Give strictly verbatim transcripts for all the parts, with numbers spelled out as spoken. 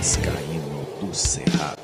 Vascaíno do Cerrado.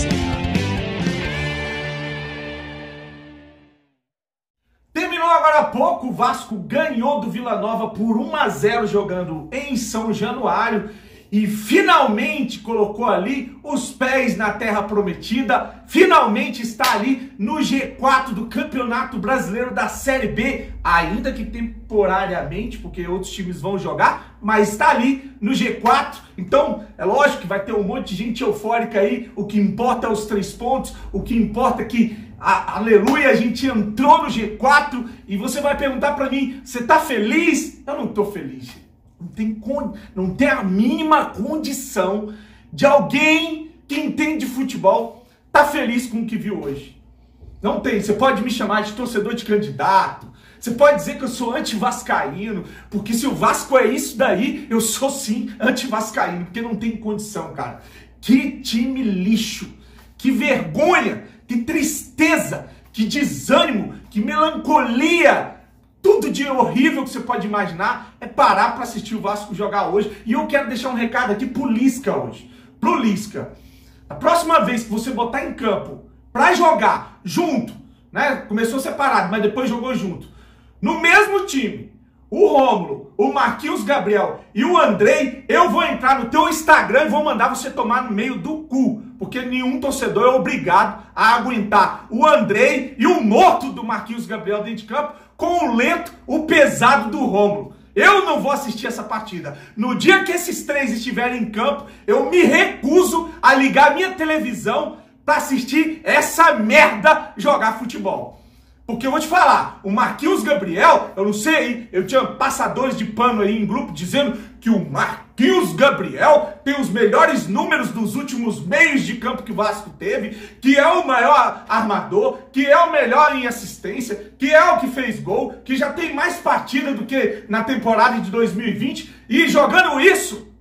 Terminou agora há pouco, o Vasco ganhou do Vila Nova por um a zero jogando em São Januário e finalmente colocou ali os pés na terra prometida, finalmente está ali no G quatro do Campeonato Brasileiro da Série B, ainda que temporariamente, porque outros times vão jogar, mas está ali no G quatro, então é lógico que vai ter um monte de gente eufórica aí, o que importa é os três pontos, o que importa é que A, aleluia, a gente entrou no G quatro e você vai perguntar pra mim, você tá feliz? Eu não tô feliz. Não tem, con... não tem a mínima condição de alguém que entende futebol tá feliz com o que viu hoje. Não tem. Você pode me chamar de torcedor de candidato, você pode dizer que eu sou anti-vascaíno, porque se o Vasco é isso daí, eu sou sim anti-vascaíno, porque não tem condição, cara. Que time lixo, que vergonha, que tristeza, que desânimo, que melancolia, tudo de horrível que você pode imaginar é parar para assistir o Vasco jogar hoje. E eu quero deixar um recado aqui pro Lisca hoje. Pro Lisca, a próxima vez que você botar em campo para jogar junto, né? Começou separado, mas depois jogou junto. No mesmo time, o Rômulo, o Marquinhos Gabriel e o Andrei, eu vou entrar no teu Instagram e vou mandar você tomar no meio do cu. Porque nenhum torcedor é obrigado a aguentar o Andrei e o morto do Marquinhos Gabriel dentro de campo com o lento, o pesado do Rômulo. Eu não vou assistir essa partida. No dia que esses três estiverem em campo, eu me recuso a ligar minha televisão para assistir essa merda jogar futebol. Porque eu vou te falar, o Marquinhos Gabriel, eu não sei, eu tinha passadores de pano aí em grupo dizendo que o Marquinhos Gabriel tem os melhores números dos últimos meios de campo que o Vasco teve, que é o maior armador, que é o melhor em assistência, que é o que fez gol, que já tem mais partida do que na temporada de dois mil e vinte, e jogando isso,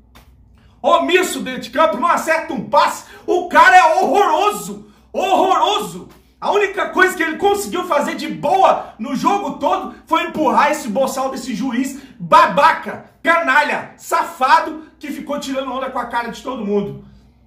omisso dentro de campo, não acerta um passe, o cara é horroroso, horroroso. A única coisa que ele conseguiu fazer de boa no jogo todo foi empurrar esse boçal desse juiz babaca, canalha, safado, que ficou tirando onda com a cara de todo mundo.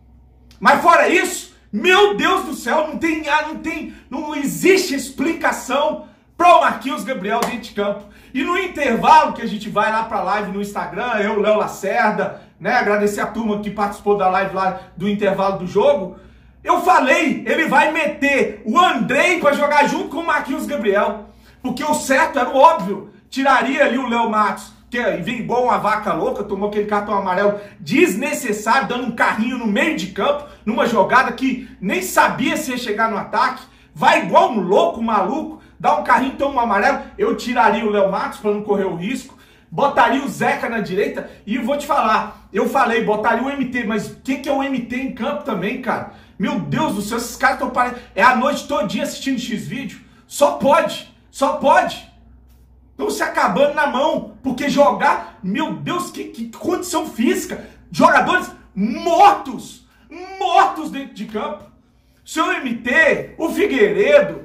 Mas fora isso, meu Deus do céu, não tem, não tem, não existe explicação para o Marquinhos Gabriel dentro de campo. E no intervalo que a gente vai lá para a live no Instagram, eu, Léo Lacerda, né, agradecer a turma que participou da live lá do intervalo do jogo, eu falei, ele vai meter o Andrei para jogar junto com o Marquinhos Gabriel. Porque o certo era o óbvio. Tiraria ali o Léo Matos, que vem igual uma vaca louca, tomou aquele cartão amarelo desnecessário, dando um carrinho no meio de campo, numa jogada que nem sabia se ia chegar no ataque. Vai igual um louco, um maluco, dá um carrinho, toma um amarelo. Eu tiraria o Léo Matos para não correr o risco. Botaria o Zeca na direita e vou te falar, eu falei, botaria o M T, mas quem que é o M T em campo também, cara? Meu Deus do céu, esses caras estão parecendo... É a noite todinha assistindo X-Vídeo. Só pode, só pode. Estão se acabando na mão, porque jogar... Meu Deus, que, que condição física. Jogadores mortos, mortos dentro de campo. Seu M T, o Figueiredo,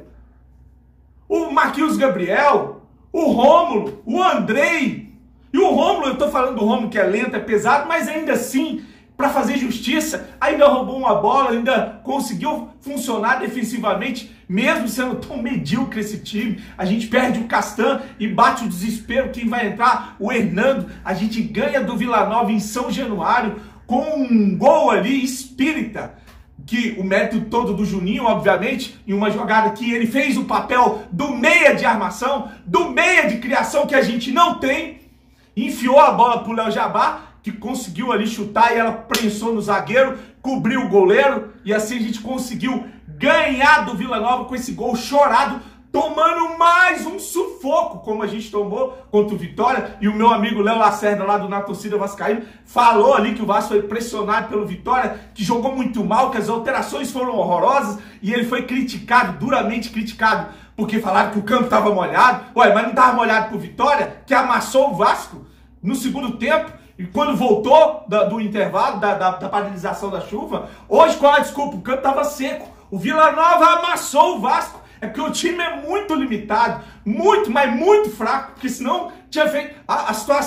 o Marquinhos Gabriel, o Rômulo, o Andrei... E o Rômulo, eu tô falando do Rômulo que é lento, é pesado, mas ainda assim, para fazer justiça, ainda roubou uma bola, ainda conseguiu funcionar defensivamente, mesmo sendo tão medíocre esse time. A gente perde o Castan e bate o desespero, quem vai entrar? O Hernando. A gente ganha do Vila Nova em São Januário com um gol ali espírita, que o mérito todo do Juninho, obviamente, em uma jogada que ele fez o papel do meia de armação, do meia de criação que a gente não tem. Enfiou a bola pro Léo Jabá, que conseguiu ali chutar e ela prensou no zagueiro, cobriu o goleiro e assim a gente conseguiu ganhar do Vila Nova com esse gol chorado, tomando mais um sufoco, como a gente tomou contra o Vitória. E o meu amigo Léo Lacerda, lá do Na Torcida Vascaíno, falou ali que o Vasco foi pressionado pelo Vitória, que jogou muito mal, que as alterações foram horrorosas e ele foi criticado, duramente criticado, porque falaram que o campo estava molhado. Ué, mas não estava molhado pro Vitória, que amassou o Vasco no segundo tempo, e quando voltou da, do intervalo, da, da, da paralisação da chuva. Hoje, qual é a desculpa? O campo estava seco. O Vila Nova amassou o Vasco. É porque o time é muito limitado, muito, mas muito fraco, porque senão tinha feito... A, a situação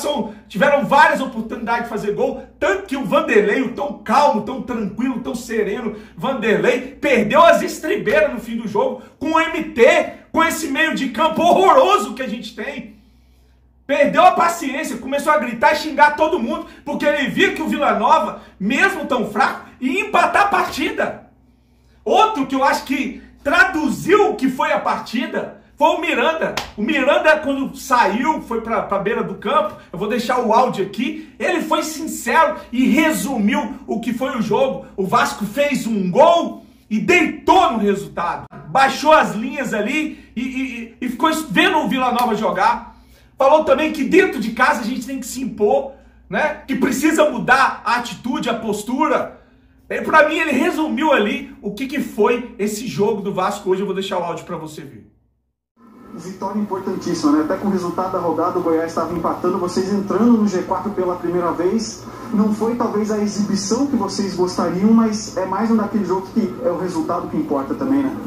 tiveram várias oportunidades de fazer gol, tanto que o Vanderlei, o tão calmo, tão tranquilo, tão sereno Vanderlei, perdeu as estribeiras no fim do jogo com o M T, com esse meio de campo horroroso que a gente tem. Perdeu a paciência, começou a gritar e xingar todo mundo, porque ele viu que o Vila Nova, mesmo tão fraco, ia empatar a partida. Outro que eu acho que traduziu o que foi a partida foi o Miranda. O Miranda, quando saiu, foi para a beira do campo, eu vou deixar o áudio aqui, ele foi sincero e resumiu o que foi o jogo. O Vasco fez um gol e deitou no resultado. Baixou as linhas ali e, e, e ficou vendo o Vila Nova jogar. Falou também que dentro de casa a gente tem que se impor, né? Que precisa mudar a atitude, a postura. Para mim, ele resumiu ali o que, que foi esse jogo do Vasco hoje. Eu vou deixar o áudio para você ver. Vitória importantíssima, né? Até com o resultado da rodada, o Goiás estava empatando, vocês entrando no G quatro pela primeira vez. Não foi talvez a exibição que vocês gostariam, mas é mais um daquele jogo que é o resultado que importa também, né?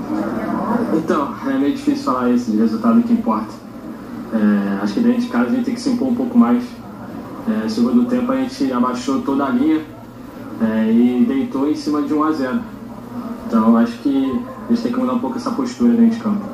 Então, é meio difícil falar isso de resultado que importa. É, acho que dentro de casa a gente tem que se impor um pouco mais. É, segundo tempo a gente abaixou toda a linha. É, e deitou em cima de um a zero. Então acho que a gente tem que mudar um pouco essa postura dentro de campo.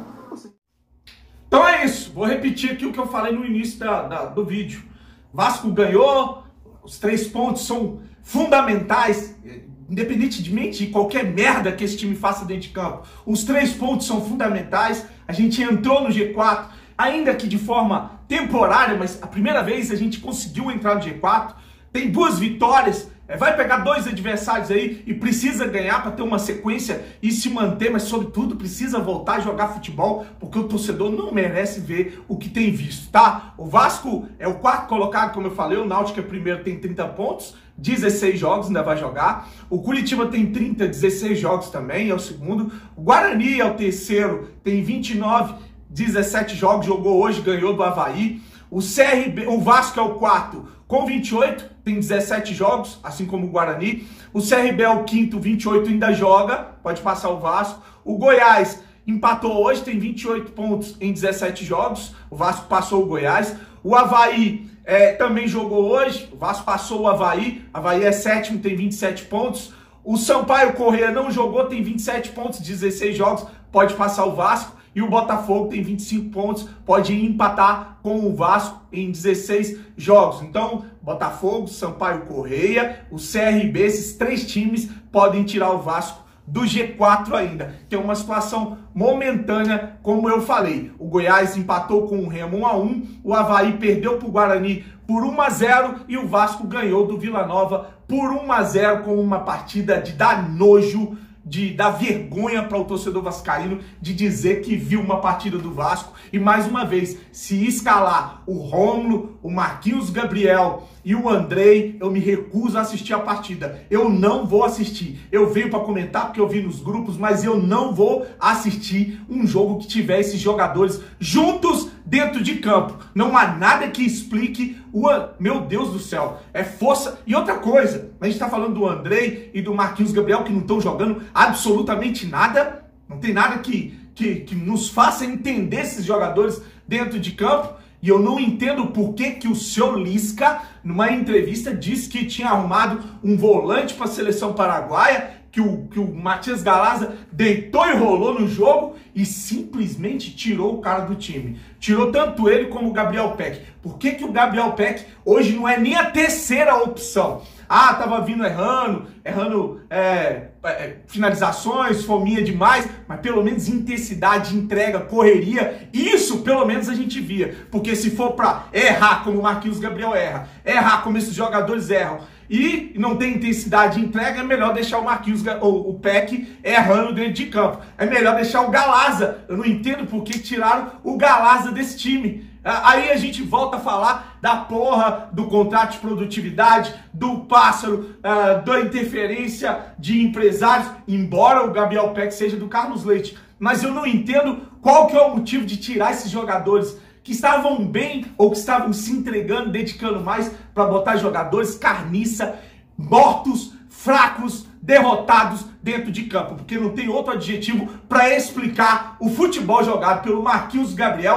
Então é isso, vou repetir aqui o que eu falei no início da, da, do vídeo. Vasco ganhou, os três pontos são fundamentais, independentemente de qualquer merda que esse time faça dentro de campo. Os três pontos são fundamentais, a gente entrou no G quatro, ainda que de forma temporária, mas a primeira vez a gente conseguiu entrar no G quatro, tem duas vitórias. Vai pegar dois adversários aí e precisa ganhar para ter uma sequência e se manter, mas sobretudo precisa voltar a jogar futebol, porque o torcedor não merece ver o que tem visto, tá? O Vasco é o quarto colocado, como eu falei, o Náutico é primeiro, tem trinta pontos, dezesseis jogos, ainda vai jogar. O Curitiba tem trinta, dezesseis jogos também, é o segundo. O Guarani é o terceiro, tem vinte e nove, dezessete jogos, jogou hoje, ganhou do Avaí. O C R B, o Vasco é o quarto, com vinte e oito, tem dezessete jogos, assim como o Guarani. O C R B é o quinto, vinte e oito, ainda joga, pode passar o Vasco. O Goiás empatou hoje, tem vinte e oito pontos em dezessete jogos, o Vasco passou o Goiás. O Avaí é, também jogou hoje, o Vasco passou o Avaí, o Avaí é sétimo, tem vinte e sete pontos. O Sampaio Corrêa não jogou, tem vinte e sete pontos, dezesseis jogos, pode passar o Vasco. E o Botafogo tem vinte e cinco pontos, pode empatar com o Vasco em dezesseis jogos. Então, Botafogo, Sampaio Corrêa, o C R B, esses três times podem tirar o Vasco do G quatro ainda, que é uma situação momentânea, como eu falei. O Goiás empatou com o Remo um a um, o Avaí perdeu para o Guarani por um a zero e o Vasco ganhou do Vila Nova por um a zero com uma partida de dar nojo, de dar vergonha para o torcedor vascaíno de dizer que viu uma partida do Vasco. E mais uma vez, se escalar o Rômulo, o Marquinhos Gabriel e o Andrei, eu me recuso a assistir a partida. Eu não vou assistir. Eu venho para comentar porque eu vi nos grupos, mas eu não vou assistir um jogo que tiver esses jogadores juntos dentro de campo. Não há nada que explique o... Meu Deus do céu, é força. E outra coisa, a gente está falando do Andrei e do Marquinhos Gabriel que não estão jogando absolutamente nada. Não tem nada que, que, que nos faça entender esses jogadores dentro de campo. E eu não entendo por que que o senhor Lisca, numa entrevista, disse que tinha arrumado um volante para a seleção paraguaia, que o, que o Matias Galaza deitou e rolou no jogo e simplesmente tirou o cara do time. Tirou tanto ele como o Gabriel Peck. Por que que o Gabriel Peck hoje não é nem a terceira opção? Ah, tava vindo errando, errando é, é, finalizações, fominha demais, mas pelo menos intensidade, entrega, correria, isso pelo menos a gente via. Porque se for pra errar como o Marquinhos Gabriel erra, errar como esses jogadores erram, e não tem intensidade de entrega, é melhor deixar o Marquinhos, o, o Peck errando dentro de campo. É melhor deixar o Galaza. Eu não entendo por que tiraram o Galaza desse time. Aí a gente volta a falar da porra do contrato de produtividade, do pássaro, uh, da interferência de empresários, embora o Gabriel Peck seja do Carlos Leite. Mas eu não entendo qual que é o motivo de tirar esses jogadores que estavam bem ou que estavam se entregando, dedicando mais para botar jogadores carniça, mortos, fracos, derrotados dentro de campo, porque não tem outro adjetivo para explicar o futebol jogado pelo Marquinhos Gabriel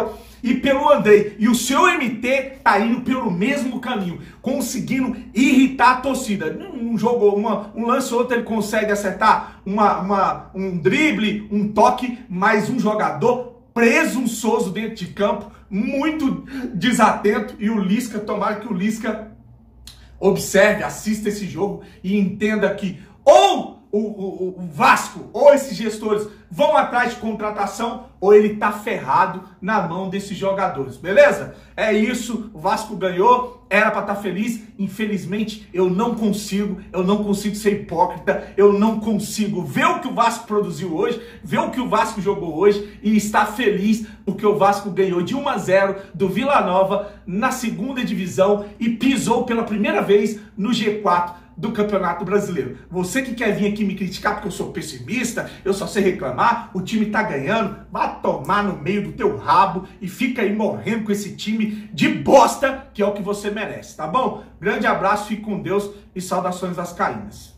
e pelo Andrei. E o seu M T tá indo pelo mesmo caminho, conseguindo irritar a torcida. Um jogo, uma, um lance ou outro ele consegue acertar uma, uma, um drible, um toque, mas um jogador presunçoso dentro de campo, muito desatento. E o Lisca, tomara que o Lisca observe, assista esse jogo e entenda que ou o, o, o Vasco ou esses gestores vão atrás de contratação ou ele tá ferrado na mão desses jogadores, beleza? É isso, o Vasco ganhou, era para estar feliz, infelizmente eu não consigo, eu não consigo ser hipócrita, eu não consigo ver o que o Vasco produziu hoje, ver o que o Vasco jogou hoje e estar feliz porque o Vasco ganhou de um a zero do Vila Nova na segunda divisão e pisou pela primeira vez no G quatro do Campeonato Brasileiro. Você que quer vir aqui me criticar porque eu sou pessimista, eu só sei reclamar, o time tá ganhando, vai tomar no meio do teu rabo e fica aí morrendo com esse time de bosta que é o que você merece, tá bom? Grande abraço, fique com Deus e saudações vascaínas.